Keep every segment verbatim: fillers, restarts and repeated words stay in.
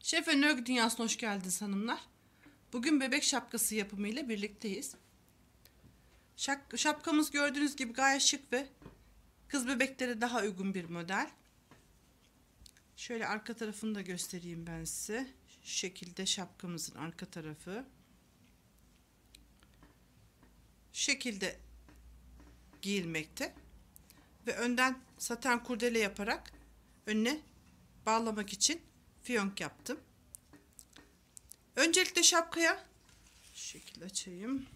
Şef ve Örgü Dünyası'na hoş geldiniz hanımlar. Bugün bebek şapkası yapımı ile birlikteyiz. Şapkamız gördüğünüz gibi gayet şık ve kız bebeklere daha uygun bir model. Şöyle arka tarafını da göstereyim ben size. Şu şekilde şapkamızın arka tarafı. Şu şekilde giyilmekte. Ve önden saten kurdele yaparak önüne bağlamak için fiyonk yaptım. Öncelikle şapkaya şu şekilde açayım.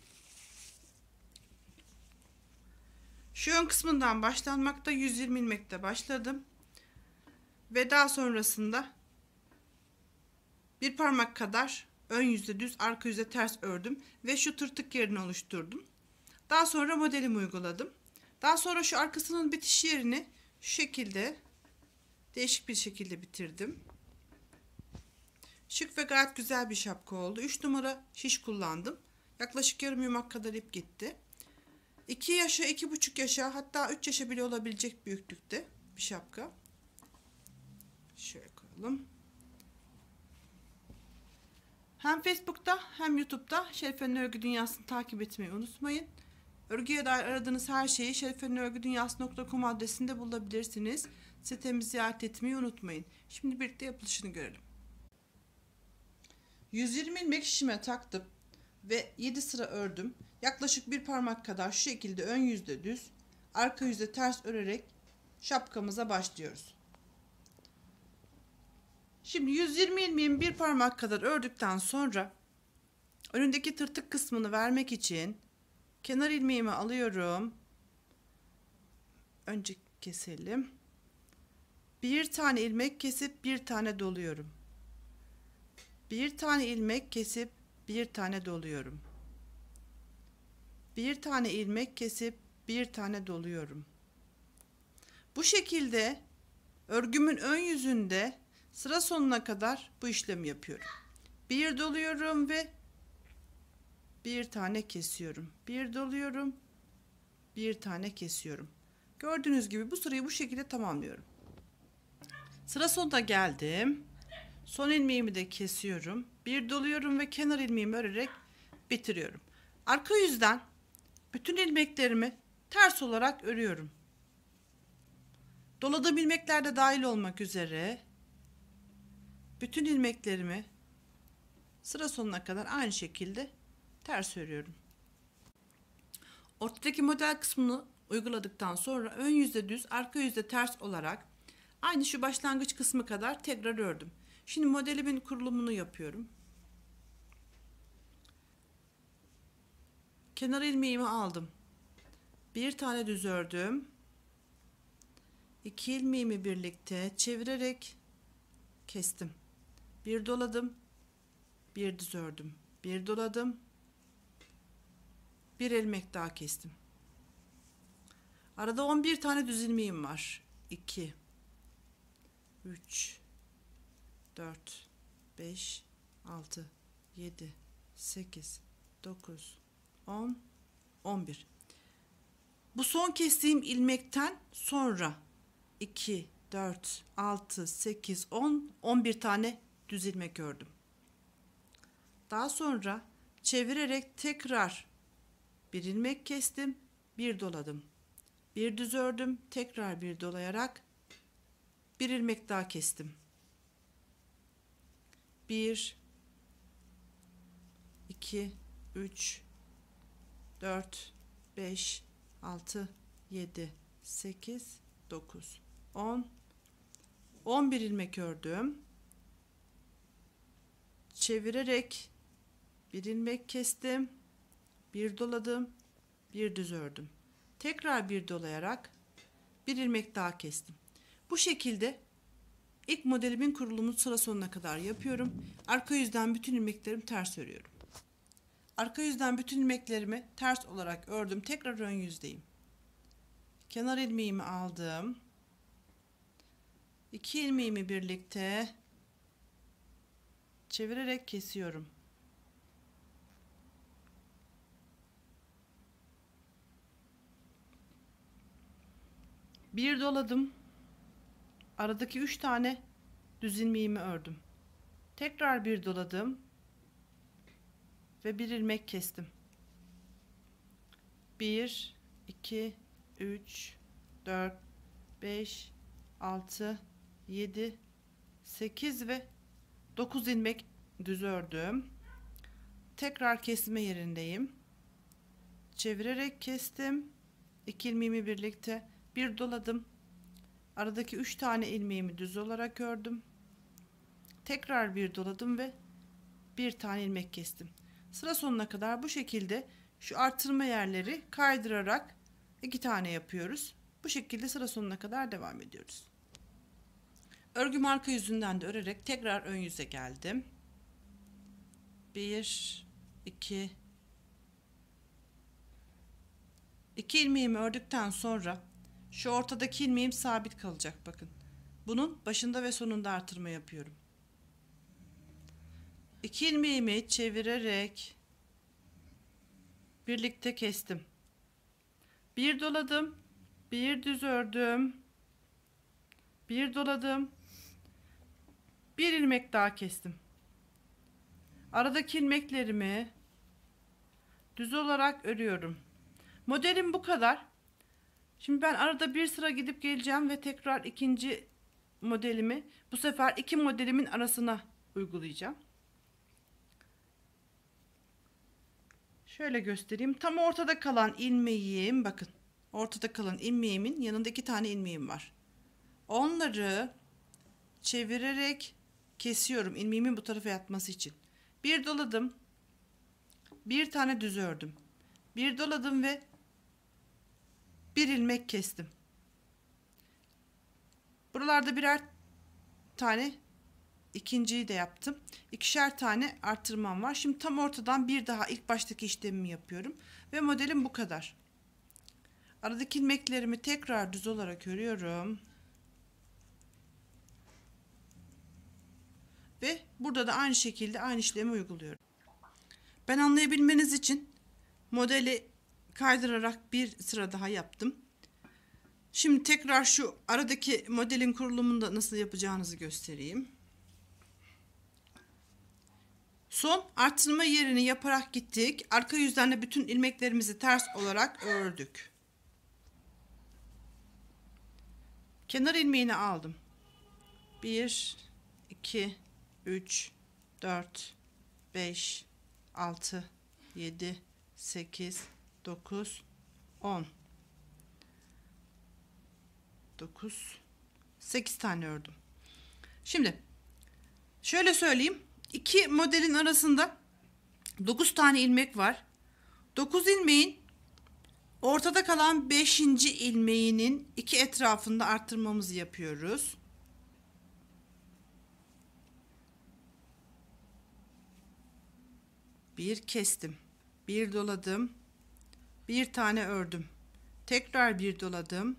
Şu ön kısmından başlanmakta yüz yirmi ilmekte başladım. Ve daha sonrasında bir parmak kadar ön yüzde düz, arka yüzde ters ördüm ve şu tırtık yerini oluşturdum. Daha sonra modelimi uyguladım. Daha sonra şu arkasının bitiş yerini şu şekilde değişik bir şekilde bitirdim. Şık ve gayet güzel bir şapka oldu. üç numara şiş kullandım. Yaklaşık yarım yumak kadar ip gitti. iki yaşa, iki buçuk yaşa, hatta üç yaşa bile olabilecek büyüklükte bir şapka. Şöyle koyalım. Hem Facebook'ta hem YouTube'da Şerife'nin Örgü Dünyası'nı takip etmeyi unutmayın. Örgüye dair aradığınız her şeyi şerifenin örgü dünyası nokta com adresinde bulabilirsiniz. Sitemizi ziyaret etmeyi unutmayın. Şimdi birlikte yapılışını görelim. yüz yirmi ilmek şişime taktım ve yedi sıra ördüm. Yaklaşık bir parmak kadar şu şekilde ön yüzde düz, arka yüzde ters örerek şapkamıza başlıyoruz. Şimdi yüz yirmi ilmeğin bir parmak kadar ördükten sonra önündeki tırtık kısmını vermek için kenar ilmeğimi alıyorum. Önce keselim. Bir tane ilmek kesip bir tane doluyorum. Bir tane ilmek kesip bir tane doluyorum. Bir tane ilmek kesip bir tane doluyorum. Bu şekilde örgümün ön yüzünde sıra sonuna kadar bu işlemi yapıyorum. Bir doluyorum ve bir tane kesiyorum. Bir doluyorum, bir tane kesiyorum. Gördüğünüz gibi bu sırayı bu şekilde tamamlıyorum. Sıra sonuna geldim. Son ilmeğimi de kesiyorum. Bir doluyorum ve kenar ilmeğimi örerek bitiriyorum. Arka yüzden bütün ilmeklerimi ters olarak örüyorum. Doladığım ilmekler de dahil olmak üzere bütün ilmeklerimi sıra sonuna kadar aynı şekilde ters örüyorum. Ortadaki model kısmını uyguladıktan sonra ön yüzde düz, arka yüzde ters olarak aynı şu başlangıç kısmı kadar tekrar ördüm. Şimdi modelimin kurulumunu yapıyorum. Kenar ilmeğimi aldım. Bir tane düz ördüm. İki ilmeğimi birlikte çevirerek kestim. Bir doladım. Bir düz ördüm. Bir doladım. Bir ilmek daha kestim. Arada on bir tane düz ilmeğim var. iki üç dört beş altı yedi sekiz dokuz on on bir. Bu son kestiğim ilmekten sonra iki dört altı sekiz on on bir tane düz ilmek ördüm. Daha sonra çevirerek tekrar bir ilmek kestim, bir doladım. Bir düz ördüm, tekrar bir dolayarak bir ilmek daha kestim. bir iki üç dört beş altı yedi sekiz dokuz on on bir ilmek ördüm. Çevirerek bir ilmek kestim. Bir doladım. Bir düz ördüm. Tekrar bir dolayarak bir ilmek daha kestim. Bu şekilde ilk modelimin kurulumunu sıra sonuna kadar yapıyorum. Arka yüzden bütün ilmeklerimi ters örüyorum. Arka yüzden bütün ilmeklerimi ters olarak ördüm. Tekrar ön yüzdeyim. Kenar ilmeğimi aldım. İki ilmeğimi birlikte çevirerek kesiyorum. Bir doladım. Aradaki üç tane düz ilmeğimi ördüm. Tekrar bir doladım ve bir ilmek kestim. bir, iki, üç, dört, beş, altı, yedi, sekiz ve dokuz ilmek düz ördüm. Tekrar kesme yerindeyim. Çevirerek kestim. iki ilmeğimi birlikte bir doladım. Aradaki üç tane ilmeğimi düz olarak ördüm. Tekrar bir doladım ve bir tane ilmek kestim. Sıra sonuna kadar bu şekilde şu artırma yerleri kaydırarak iki tane yapıyoruz. Bu şekilde sıra sonuna kadar devam ediyoruz. Örgüm arka yüzünden de örerek tekrar ön yüze geldim. bir, iki, iki ilmeğimi ördükten sonra şu ortadaki ilmeğim sabit kalacak, bakın. Bunun başında ve sonunda artırma yapıyorum. iki ilmeğimi çevirerek birlikte kestim. Bir doladım, bir düz ördüm, bir doladım, bir ilmek daha kestim. Aradaki ilmeklerimi düz olarak örüyorum. Modelim bu kadar. Şimdi ben arada bir sıra gidip geleceğim ve tekrar ikinci modelimi bu sefer iki modelimin arasına uygulayacağım. Şöyle göstereyim. Tam ortada kalan ilmeğim, bakın. Ortada kalan ilmeğimin yanında iki tane ilmeğim var. Onları çevirerek kesiyorum ilmeğimin bu tarafa yatması için. Bir doladım. Bir tane düz ördüm. Bir doladım ve bir ilmek kestim. Buralarda birer tane ikinciyi de yaptım. İkişer tane artırmam var. Şimdi tam ortadan bir daha ilk baştaki işlemimi yapıyorum. Ve modelim bu kadar. Aradaki ilmeklerimi tekrar düz olarak örüyorum. Ve burada da aynı şekilde aynı işlemi uyguluyorum. Ben anlayabilmeniz için modeli kaydırarak bir sıra daha yaptım. Şimdi tekrar şu aradaki modelin kurulumunu da nasıl yapacağınızı göstereyim. Son artırma yerini yaparak gittik. Arka yüzden de bütün ilmeklerimizi ters olarak ördük. Kenar ilmeğini aldım. bir, iki, üç, dört, beş, altı, yedi, sekiz, dokuz, on. dokuz, sekiz tane ördüm. Şimdi şöyle söyleyeyim. İki modelin arasında dokuz tane ilmek var. dokuz ilmeğin ortada kalan beşinci ilmeğinin iki etrafında arttırmamızı yapıyoruz. Bir kestim. Bir doladım. Bir tane ördüm. Tekrar bir doladım.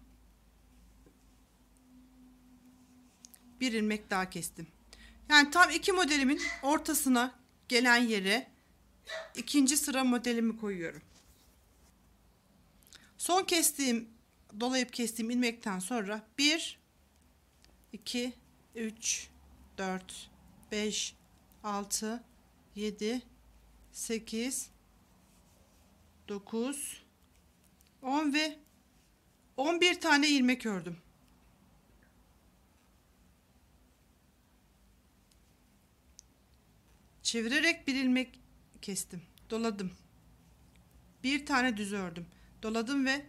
Bir ilmek daha kestim. Yani tam iki modelimin ortasına gelen yere ikinci sıra modelimi koyuyorum. Son kestiğim, dolayıp kestiğim ilmekten sonra bir, iki, üç, dört, beş, altı, yedi, sekiz, dokuz, on ve on bir tane ilmek ördüm. Çevirerek bir ilmek kestim. Doladım. Bir tane düz ördüm. Doladım ve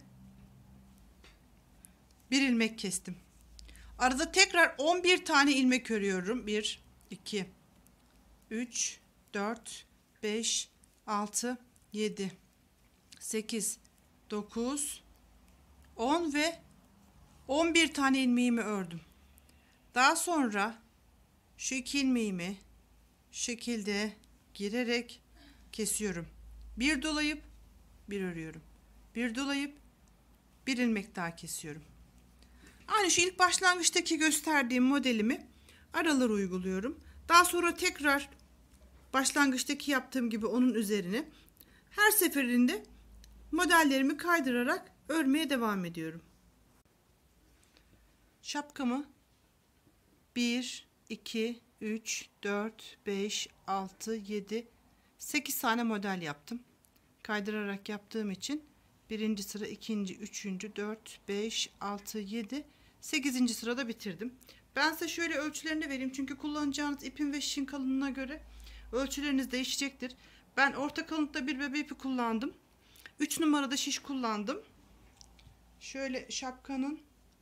bir ilmek kestim. Arada tekrar on bir tane ilmek örüyorum. bir, iki, üç, dört, beş, altı, yedi, sekiz, dokuz, on ve on bir tane ilmeğimi ördüm. Daha sonra şu iki ilmeğimi şekilde girerek kesiyorum. Bir dolayıp bir örüyorum. Bir dolayıp bir ilmek daha kesiyorum. Aynı şu ilk başlangıçtaki gösterdiğim modelimi aralara uyguluyorum. Daha sonra tekrar başlangıçtaki yaptığım gibi onun üzerine her seferinde modellerimi kaydırarak örmeye devam ediyorum. Şapkamı bir, iki, üç, dört, beş, altı, yedi, sekiz tane model yaptım. Kaydırarak yaptığım için birinci sıra, ikinci, üçüncü, dört, beş, altı, yedi, sekizinci sırada bitirdim. Ben size şöyle ölçülerini vereyim. Çünkü kullanacağınız ipin ve şişin kalınlığına göre ölçüleriniz değişecektir. Ben orta kalınlıkta bir bebe ipi kullandım. üç numarada şiş kullandım. Şöyle şapkanın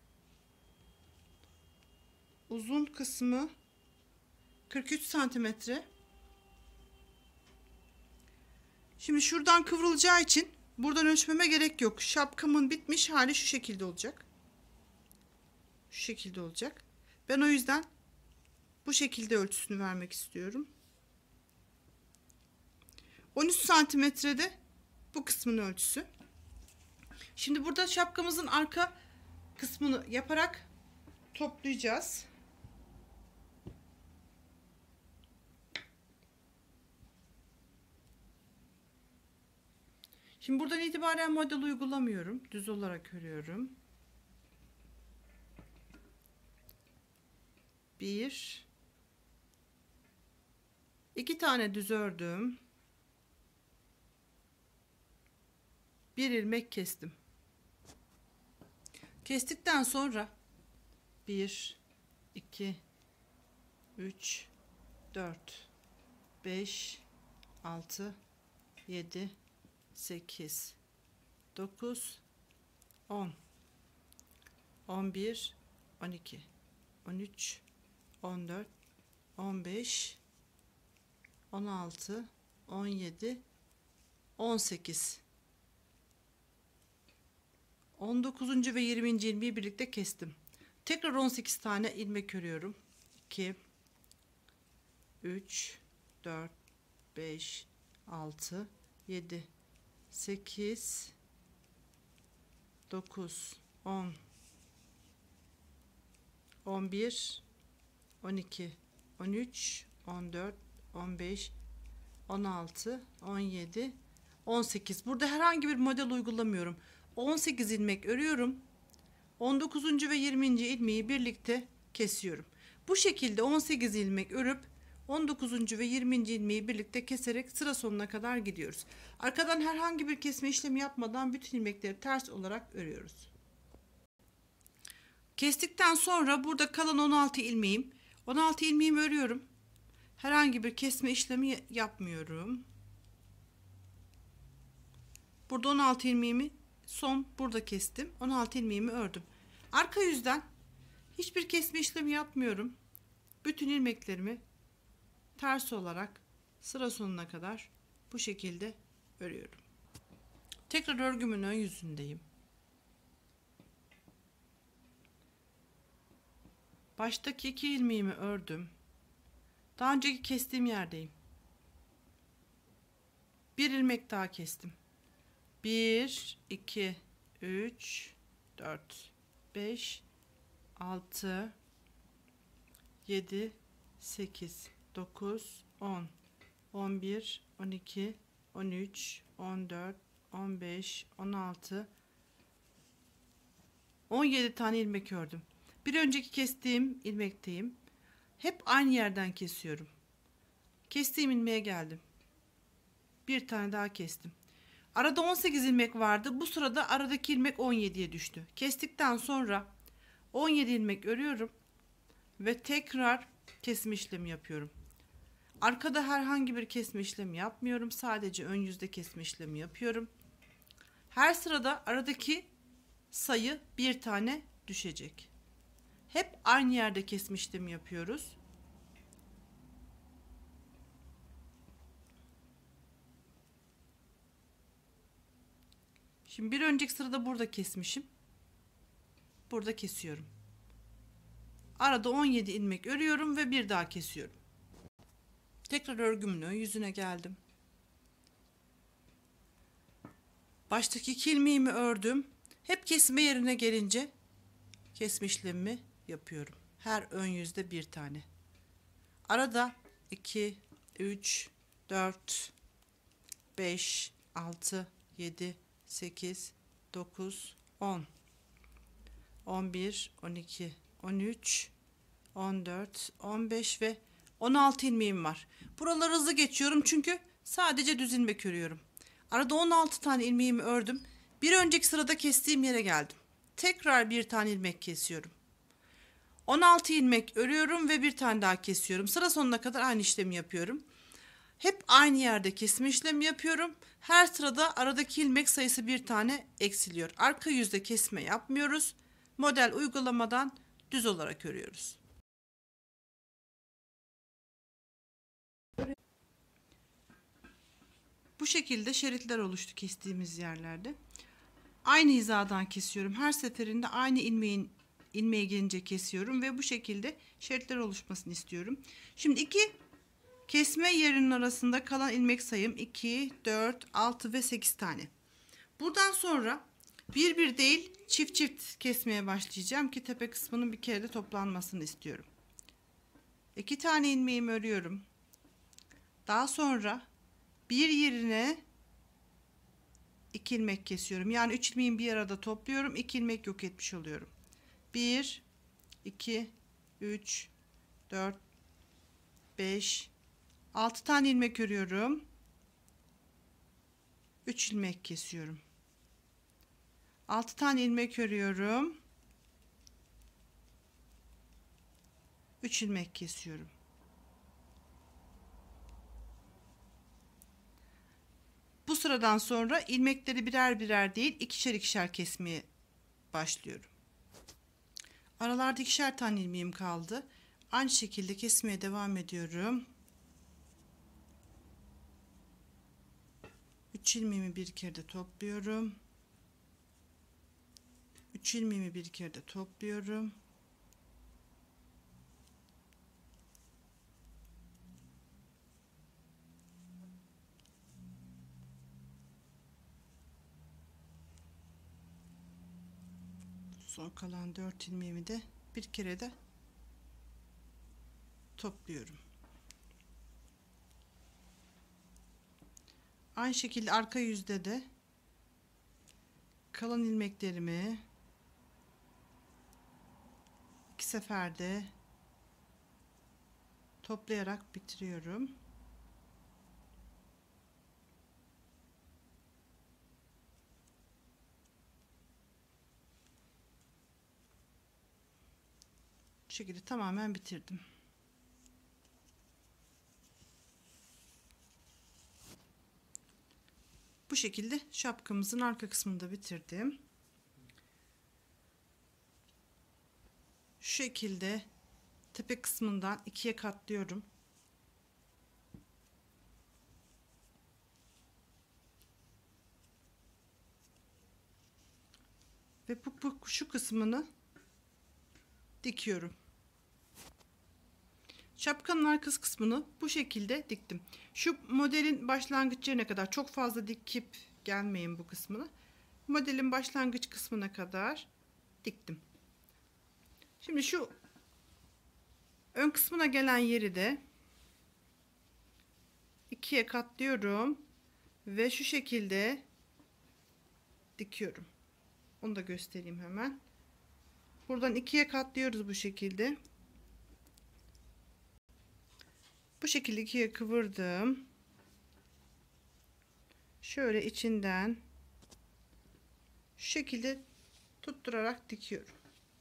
uzun kısmı kırk üç santimetre. Şimdi şuradan kıvrılacağı için buradan ölçmeme gerek yok. Şapkamın bitmiş hali şu şekilde olacak. Şu şekilde olacak. Ben o yüzden bu şekilde ölçüsünü vermek istiyorum. on üç santimetrede bu kısmın ölçüsü. Şimdi burada şapkamızın arka kısmını yaparak toplayacağız. Şimdi buradan itibaren model uygulamıyorum. Düz olarak örüyorum. Bir, iki tane düz ördüm. Bir ilmek kestim. Kestikten sonra bir, iki, üç, dört, beş, altı, yedi, sekiz, dokuz, on, on bir, on iki, on üç, on dört, on beş, on altı, on yedi, on sekiz, on dokuzuncu ve yirminci ilmeği birlikte kestim. Tekrar on sekiz tane ilmek örüyorum. iki, üç, dört, beş, altı, yedi, sekiz, dokuz, on, on bir, on iki, on üç, on dört, on beş, on altı, on yedi, on sekiz. Burada herhangi bir model uygulamıyorum. on sekiz ilmek örüyorum. on dokuzuncu ve yirminci ilmeği birlikte kesiyorum. Bu şekilde on sekiz ilmek örüp on dokuzuncu ve yirminci ilmeği birlikte keserek sıra sonuna kadar gidiyoruz. Arkadan herhangi bir kesme işlemi yapmadan bütün ilmekleri ters olarak örüyoruz. Kestikten sonra burada kalan on altı ilmeğim, on altı ilmeğimi örüyorum. Herhangi bir kesme işlemi yapmıyorum. Burada on altı ilmeğimi son burada kestim. on altı ilmeğimi ördüm. Arka yüzden hiçbir kesme işlemi yapmıyorum. Bütün ilmeklerimi ters olarak sıra sonuna kadar bu şekilde örüyorum. Tekrar örgümün ön yüzündeyim. Baştaki iki ilmeğimi ördüm. Daha önceki kestiğim yerdeyim. Bir ilmek daha kestim. bir, iki, üç, dört, beş, altı, yedi, sekiz, dokuz, on, on bir, on iki, on üç, on dört, on beş, on altı, on yedi tane ilmek ördüm. Bir önceki kestiğim ilmekteyim. Hep aynı yerden kesiyorum. Kestiğim ilmeğe geldim. Bir tane daha kestim. Arada on sekiz ilmek vardı. Bu sırada aradaki ilmek on yediye düştü. Kestikten sonra on yedi ilmek örüyorum ve tekrar kesme işlemi yapıyorum. Arkada herhangi bir kesme işlemi yapmıyorum. Sadece ön yüzde kesme işlemi yapıyorum. Her sırada aradaki sayı bir tane düşecek. Hep aynı yerde kesme işlemi yapıyoruz. Şimdi bir önceki sırada burada kesmişim. Burada kesiyorum. Arada on yedi ilmek örüyorum ve bir daha kesiyorum. Tekrar örgümün ön yüzüne geldim. Baştaki iki ilmeğimi ördüm. Hep kesme yerine gelince kesme işlemimi yapıyorum. Her ön yüzde bir tane. Arada iki, üç, dört, beş, altı, yedi, sekiz, dokuz, on, on bir, on iki, on üç, on dört, on beş ve on altı ilmeğim var. Buraları hızlı geçiyorum çünkü sadece düz ilmek örüyorum. Arada on altı tane ilmeğimi ördüm. Bir önceki sırada kestiğim yere geldim. Tekrar bir tane ilmek kesiyorum. on altı ilmek örüyorum ve bir tane daha kesiyorum. Sıra sonuna kadar aynı işlemi yapıyorum. Hep aynı yerde kesme işlemi yapıyorum. Her sırada aradaki ilmek sayısı bir tane eksiliyor. Arka yüzde kesme yapmıyoruz. Model uygulamadan düz olarak örüyoruz. Bu şekilde şeritler oluştu kestiğimiz yerlerde. Aynı hizadan kesiyorum. Her seferinde aynı ilmeğin ilmeğe gelince kesiyorum ve bu şekilde şeritler oluşmasını istiyorum. Şimdi iki kesme yerinin arasında kalan ilmek sayım iki, dört, altı ve sekiz tane. Buradan sonra bir bir değil çift çift kesmeye başlayacağım ki tepe kısmının bir kere de toplanmasını istiyorum. iki tane ilmeğimi örüyorum. Daha sonra bir yerine iki ilmek kesiyorum. Yani üç ilmeğimi bir arada topluyorum. iki ilmek yok etmiş oluyorum. bir, iki, üç, dört, beş, altı tane ilmek örüyorum. üç ilmek kesiyorum. altı tane ilmek örüyorum. üç ilmek kesiyorum. Bu sıradan sonra ilmekleri birer birer değil ikişer ikişer kesmeye başlıyorum. Aralarda ikişer tane ilmeğim kaldı. Aynı şekilde kesmeye devam ediyorum. üç ilmeğimi bir kere de topluyorum. üç ilmeğimi bir kere de topluyorum. Son kalan dört ilmeğimi de bir kere de topluyorum. Aynı şekilde arka yüzde de kalan ilmeklerimi iki seferde toplayarak bitiriyorum. Bu şekilde tamamen bitirdim. Bu şekilde şapkamızın arka kısmını da bitirdim. Şu şekilde tepe kısmından ikiye katlıyorum. Ve bu, bu şu kısmını dikiyorum. Şapkanın arka kısmını bu şekilde diktim. Şu modelin başlangıç yerine kadar çok fazla dikip gelmeyin bu kısmını. Modelin başlangıç kısmına kadar diktim. Şimdi şu ön kısmına gelen yeri de ikiye katlıyorum ve şu şekilde dikiyorum. Onu da göstereyim hemen. Buradan ikiye katlıyoruz bu şekilde. Bu şekilde ikiye kıvırdım. Şöyle içinden şu şekilde tutturarak dikiyorum.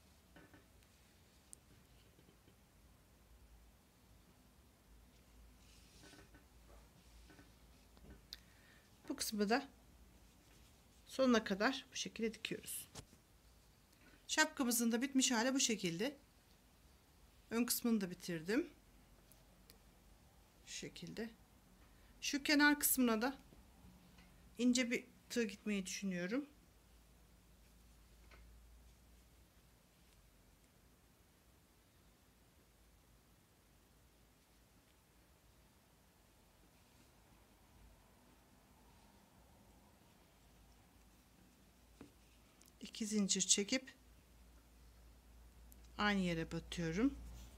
Bu kısmı da sonuna kadar bu şekilde dikiyoruz. Şapkamızın da bitmiş hali bu şekilde. Ön kısmını da bitirdim. Şu şekilde. Şu kenar kısmına da ince bir tığ gitmeyi düşünüyorum. İki zincir çekip aynı yere batıyorum.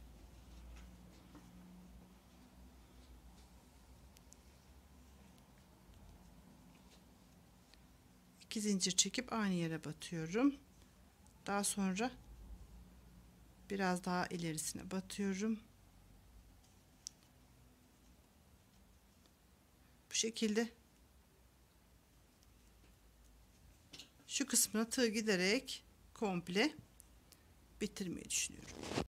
İki zincir çekip aynı yere batıyorum. Daha sonra biraz daha ilerisine batıyorum. şekilde şu kısmına tığ giderek komple bitirmeyi düşünüyorum.